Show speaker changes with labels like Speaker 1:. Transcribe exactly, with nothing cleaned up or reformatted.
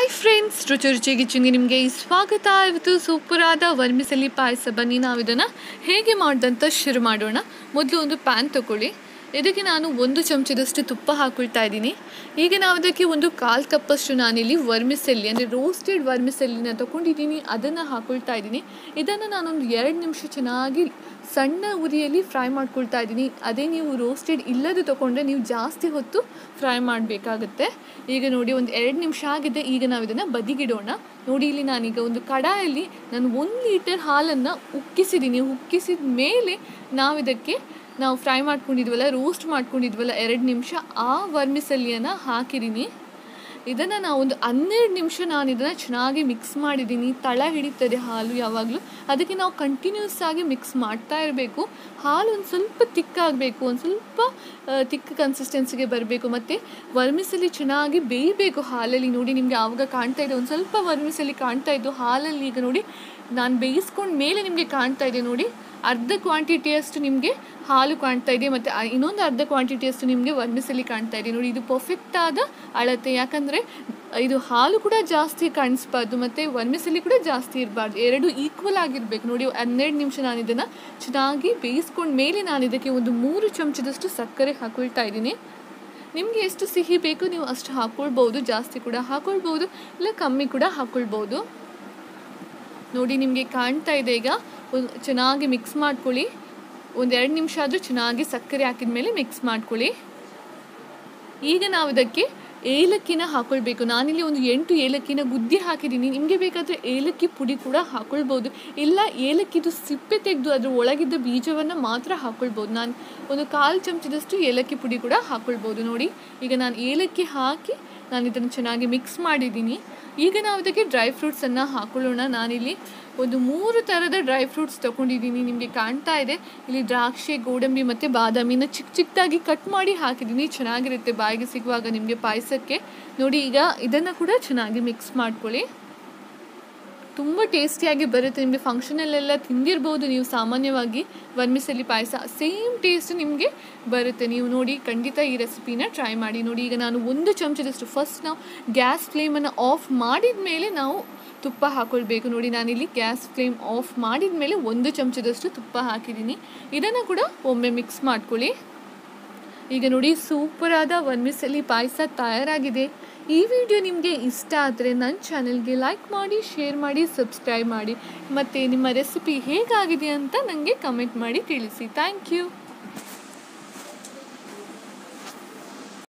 Speaker 1: Hi friends, ರುಚಿ ರುಚಿ ಕಿಚನ್ಗೆ ನಿಮಗೆ ಸ್ವಾಗತ. ಇವತ್ತು ಸೂಪರಾದ ವರ್ಮಿಸೆಲಿ ಪಾಯಸ. ಬನ್ನಿ ನಾವು ಇದನ್ನು ಹೇಗೆ ಮಾಡ್ದಂತ ಶುರು ಮಾಡೋಣ. ಮೊದಲು ಒಂದು ಪ್ಯಾನ್ ತೊಗೊಳ್ಳಿ. ಇದಕ್ಕೆ ನಾನು ಒಂದು ಚಮಚದಷ್ಟು ತುಪ್ಪ ಹಾಕೊಳ್ತಾ ಇದ್ದೀನಿ. ಈಗ ನಾವು ಇದಕ್ಕೆ ಒಂದು ಕಾಲು ಕಪ್ಪಷ್ಟು ನಾನಿಲ್ಲಿ ವರ್ಮಿಸೆಲ್ಲಿ ಅಂದರೆ ರೋಸ್ಟೆಡ್ ವರ್ಮಿಸೆಲ್ಲಿನ ತೊಗೊಂಡಿದ್ದೀನಿ, ಅದನ್ನು ಹಾಕೊಳ್ತಾ ಇದ್ದೀನಿ. ಇದನ್ನು ನಾನೊಂದು ಎರಡು ನಿಮಿಷ ಚೆನ್ನಾಗಿ ಸಣ್ಣ ಉರಿಯಲ್ಲಿ ಫ್ರೈ ಮಾಡ್ಕೊಳ್ತಾ ಇದ್ದೀನಿ. ಅದೇ ನೀವು ರೋಸ್ಟೆಡ್ ಇಲ್ಲದೆ ತೊಗೊಂಡ್ರೆ ನೀವು ಜಾಸ್ತಿ ಹೊತ್ತು ಫ್ರೈ ಮಾಡಬೇಕಾಗುತ್ತೆ. ಈಗ ನೋಡಿ, ಒಂದು ಎರಡು ನಿಮಿಷ ಆಗಿದೆ. ಈಗ ನಾವು ಇದನ್ನು ಬದಿಗಿಡೋಣ. ನೋಡಿ, ಇಲ್ಲಿ ನಾನೀಗ ಒಂದು ಕಡಾಯಲ್ಲಿ ನಾನು ಒಂದು ಲೀಟರ್ ಹಾಲನ್ನು ಉಕ್ಕಿಸಿದ್ದೀನಿ. ಉಕ್ಕಿಸಿದ ಮೇಲೆ ನಾವು ಇದಕ್ಕೆ ನಾವು ಫ್ರೈ ಮಾಡ್ಕೊಂಡಿದ್ವಲ್ಲ, ರೋಸ್ಟ್ ಮಾಡ್ಕೊಂಡಿದ್ವಲ್ಲ ಎರಡು ನಿಮಿಷ, ಆ ವರ್ಮಿಸೆಲ್ಲಿಯನ್ನು ಹಾಕಿದ್ದೀನಿ. ಇದನ್ನು ನಾವು ಒಂದು ಹನ್ನೆರಡು ನಿಮಿಷ ನಾನು ಇದನ್ನು ಚೆನ್ನಾಗಿ ಮಿಕ್ಸ್ ಮಾಡಿದ್ದೀನಿ. ತಳ ಹಿಡಿತದೆ ಹಾಲು ಯಾವಾಗಲೂ, ಅದಕ್ಕೆ ನಾವು ಕಂಟಿನ್ಯೂಸ್ ಆಗಿ ಮಿಕ್ಸ್ ಮಾಡ್ತಾ ಇರಬೇಕು. ಹಾಲು ಒಂದು ಸ್ವಲ್ಪ ತಿಕ್ಕಾಗಬೇಕು, ಒಂದು ಸ್ವಲ್ಪ ತಿಕ್ಕ ಕನ್ಸಿಸ್ಟೆನ್ಸಿಗೆ ಬರಬೇಕು. ಮತ್ತು ವರ್ಮಿಸೆಲ್ಲಿ ಚೆನ್ನಾಗಿ ಬೇಯಬೇಕು ಹಾಲಲ್ಲಿ. ನೋಡಿ, ನಿಮಗೆ ಆವಾಗ ಕಾಣ್ತಾ ಇದೆ ಒಂದು ಸ್ವಲ್ಪ ವರ್ಮಿಸೆಲ್ಲಿ ಕಾಣ್ತಾ ಇದ್ದು ಹಾಲಲ್ಲಿ. ಈಗ ನೋಡಿ, ನಾನು ಬೇಯಿಸ್ಕೊಂಡ ಮೇಲೆ ನಿಮಗೆ ಕಾಣ್ತಾ ಇದೆ ನೋಡಿ, ಅರ್ಧ ಕ್ವಾಂಟಿಟಿಯಷ್ಟು ನಿಮಗೆ ಹಾಲು ಕಾಣ್ತಾ ಇದೆ, ಮತ್ತು ಇನ್ನೊಂದು ಅರ್ಧ ಕ್ವಾಂಟಿಟಿಯಷ್ಟು ನಿಮಗೆ ವರ್ಮಿಸೆಲ್ಲಿ ಕಾಣ್ತಾ ಇದೆ. ನೋಡಿ, ಇದು ಪರ್ಫೆಕ್ಟಾದ ಅಳತೆ. ಯಾಕಂದರೆ ಇದು ಹಾಲು ಕೂಡ ಜಾಸ್ತಿ ಕಾಣಿಸ್ಬಾರ್ದು ಮತ್ತು ವರ್ಮಿಸೆಲ್ಲಿ ಕೂಡ ಜಾಸ್ತಿ ಇರಬಾರ್ದು, ಎರಡು ಈಕ್ವಲ್ ಆಗಿರಬೇಕು. ನೋಡಿ, ಹನ್ನೆರಡು ನಿಮಿಷ ನಾನು ಇದನ್ನು ಚೆನ್ನಾಗಿ ಬೇಯಿಸ್ಕೊಂಡ ಮೇಲೆ ನಾನು ಇದಕ್ಕೆ ಒಂದು ಮೂರು ಚಮಚದಷ್ಟು ಸಕ್ಕರೆ ಹಾಕೊಳ್ತಾ ಇದ್ದೀನಿ. ನಿಮಗೆ ಎಷ್ಟು ಸಿಹಿ ಬೇಕು ನೀವು ಅಷ್ಟು ಹಾಕ್ಕೊಳ್ಬೋದು, ಜಾಸ್ತಿ ಕೂಡ ಹಾಕ್ಕೊಳ್ಬೋದು, ಇಲ್ಲ ಕಮ್ಮಿ ಕೂಡ ಹಾಕ್ಕೊಳ್ಬೋದು. ನೋಡಿ, ನಿಮಗೆ ಕಾಣ್ತಾ ಇದೆ. ಈಗ ಒಂದು ಚೆನ್ನಾಗಿ ಮಿಕ್ಸ್ ಮಾಡ್ಕೊಳ್ಳಿ. ಒಂದೆರಡು ನಿಮಿಷ ಆದರೂ ಚೆನ್ನಾಗಿ ಸಕ್ಕರೆ ಹಾಕಿದ ಮೇಲೆ ಮಿಕ್ಸ್ ಮಾಡ್ಕೊಳ್ಳಿ. ಈಗ ನಾವು ಇದಕ್ಕೆ ಏಲಕ್ಕಿನ ಹಾಕ್ಕೊಳ್ಬೇಕು. ನಾನಿಲ್ಲಿ ಒಂದು ಎಂಟು ಏಲಕ್ಕಿನ ಗುದ್ದಿ ಹಾಕಿದ್ದೀನಿ. ನಿಮಗೆ ಬೇಕಾದರೆ ಏಲಕ್ಕಿ ಪುಡಿ ಕೂಡ ಹಾಕ್ಕೊಳ್ಬೋದು, ಇಲ್ಲ ಏಲಕ್ಕಿದು ಸಿಪ್ಪೆ ತೆಗೆದು ಅದರ ಒಳಗಿದ್ದ ಬೀಜವನ್ನು ಮಾತ್ರ ಹಾಕ್ಕೊಳ್ಬೋದು. ನಾನು ಒಂದು ಕಾಲು ಚಮಚದಷ್ಟು ಏಲಕ್ಕಿ ಪುಡಿ ಕೂಡ ಹಾಕ್ಕೊಳ್ಬೋದು. ನೋಡಿ, ಈಗ ನಾನು ಏಲಕ್ಕಿ ಹಾಕಿ ನಾನು ಇದನ್ನು ಚೆನ್ನಾಗಿ ಮಿಕ್ಸ್ ಮಾಡಿದ್ದೀನಿ. ಈಗ ನಾವು ಇದಕ್ಕೆ ಡ್ರೈ ಫ್ರೂಟ್ಸನ್ನು ಹಾಕ್ಕೊಳ್ಳೋಣ. ನಾನಿಲ್ಲಿ ಒಂದು ಮೂರು ಥರದ ಡ್ರೈ ಫ್ರೂಟ್ಸ್ ತೊಗೊಂಡಿದ್ದೀನಿ. ನಿಮಗೆ ಕಾಣ್ತಾ ಇದೆ ಇಲ್ಲಿ ದ್ರಾಕ್ಷಿ, ಗೋಡಂಬಿ ಮತ್ತು ಬಾದಾಮಿನ ಚಿಕ್ಕ ಚಿಕ್ಕದಾಗಿ ಕಟ್ ಮಾಡಿ ಹಾಕಿದ್ದೀನಿ. ಚೆನ್ನಾಗಿರುತ್ತೆ ಬಾಯಿಗೆ ಸಿಗುವಾಗ ನಿಮಗೆ ಪಾಯಸಕ್ಕೆ. ನೋಡಿ, ಈಗ ಇದನ್ನು ಕೂಡ ಚೆನ್ನಾಗಿ ಮಿಕ್ಸ್ ಮಾಡ್ಕೊಳ್ಳಿ. ತುಂಬ ಟೇಸ್ಟಿಯಾಗಿ ಬರುತ್ತೆ. ನಿಮಗೆ ಫಂಕ್ಷನಲ್ಲೆಲ್ಲ ತಿಂದಿರ್ಬೋದು ನೀವು ಸಾಮಾನ್ಯವಾಗಿ ವರ್ಮಿಸೆಲ್ಲಿ ಪಾಯಸ, ಸೇಮ್ ಟೇಸ್ಟ್ ನಿಮಗೆ ಬರುತ್ತೆ. ನೀವು ನೋಡಿ, ಖಂಡಿತ ಈ ರೆಸಿಪಿನ ಟ್ರೈ ಮಾಡಿ. ನೋಡಿ, ಈಗ ನಾನು ಒಂದು ಚಮಚದಷ್ಟು ಫಸ್ಟ್ ನಾವು ಗ್ಯಾಸ್ ಫ್ಲೇಮನ್ನು ಆಫ್ ಮಾಡಿದ ಮೇಲೆ ನಾವು ತುಪ್ಪ ಹಾಕ್ಕೊಳ್ಬೇಕು. ನೋಡಿ, ನಾನಿಲ್ಲಿ ಗ್ಯಾಸ್ ಫ್ಲೇಮ್ ಆಫ್ ಮಾಡಿದ ಮೇಲೆ ಒಂದು ಚಮಚದಷ್ಟು ತುಪ್ಪ ಹಾಕಿದ್ದೀನಿ. ಇದನ್ನು ಕೂಡ ಒಮ್ಮೆ ಮಿಕ್ಸ್ ಮಾಡ್ಕೊಳ್ಳಿ. ಈಗ ನೋಡಿ, ಸೂಪರಾದ ವರ್ಮಿಸೆಲ್ಲಿ ಪಾಯಸ ತಯಾರಾಗಿದೆ. ಈ ವಿಡಿಯೋ ನಿಮಗೆ ಇಷ್ಟ ಆದರೆ ನನ್ನ ಚಾನೆಲ್ಗೆ ಲೈಕ್ ಮಾಡಿ, ಶೇರ್ ಮಾಡಿ, ಸಬ್ಸ್ಕ್ರೈಬ್ ಮಾಡಿ. ಮತ್ತು ನಿಮ್ಮ ರೆಸಿಪಿ ಹೇಗಾಗಿದೆ ಅಂತ ನನಗೆ ಕಮೆಂಟ್ ಮಾಡಿ ತಿಳಿಸಿ. Thank you.